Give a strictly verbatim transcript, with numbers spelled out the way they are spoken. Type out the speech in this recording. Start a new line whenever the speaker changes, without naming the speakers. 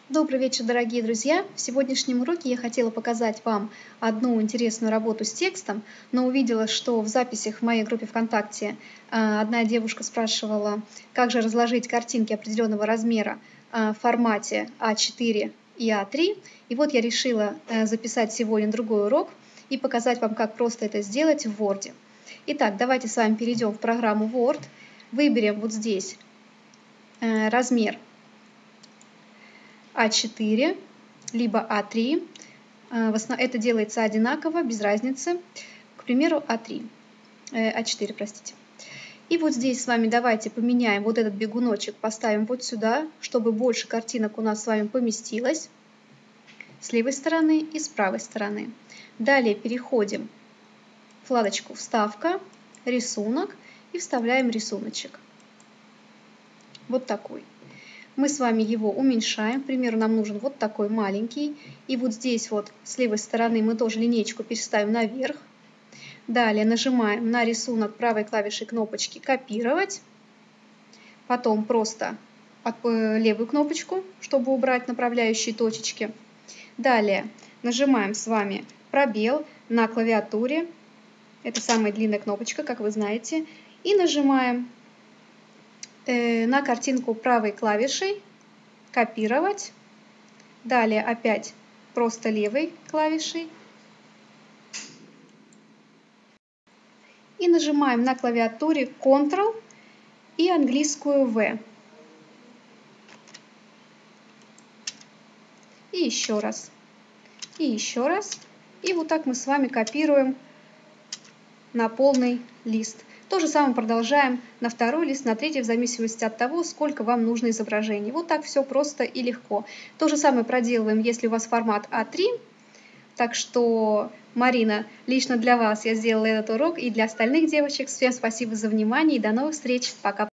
Добрый вечер, дорогие друзья! В сегодняшнем уроке я хотела показать вам одну интересную работу с текстом, но увидела, что в записях в моей группе ВКонтакте одна девушка спрашивала, как же разложить картинки определенного размера в формате а четыре и а три. И вот я решила записать сегодня другой урок и показать вам, как просто это сделать в Word. Итак, давайте с вами перейдем в программу Word, выберем вот здесь размер а четыре, либо а три. Это делается одинаково, без разницы. К примеру, а три, а четыре, простите. И вот здесь с вами давайте поменяем вот этот бегуночек, поставим вот сюда, чтобы больше картинок у нас с вами поместилось с левой стороны и с правой стороны. Далее переходим в вкладочку «Вставка», «Рисунок» и вставляем рисуночек. Вот такой. Мы с вами его уменьшаем. К примеру, нам нужен вот такой маленький. И вот здесь вот с левой стороны мы тоже линейку переставим наверх. Далее нажимаем на рисунок правой клавишей кнопочки «Копировать». Потом просто левую кнопочку, чтобы убрать направляющие точечки. Далее нажимаем с вами пробел на клавиатуре. Это самая длинная кнопочка, как вы знаете. И нажимаем на картинку правой клавишей «Копировать». Далее опять просто левой клавишей. И нажимаем на клавиатуре контрол и английскую вэ. И еще раз. И еще раз. И вот так мы с вами копируем на полный лист. То же самое продолжаем на второй лист, на третий, в зависимости от того, сколько вам нужно изображений. Вот так все просто и легко. То же самое проделываем, если у вас формат а три. Так что, Марина, лично для вас я сделала этот урок, и для остальных девочек. Всем спасибо за внимание и до новых встреч. Пока.